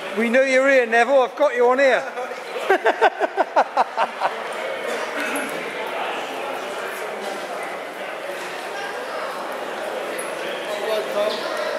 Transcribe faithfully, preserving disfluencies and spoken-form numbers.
We know you're here, Neville. I've got you on here. All right, Tom.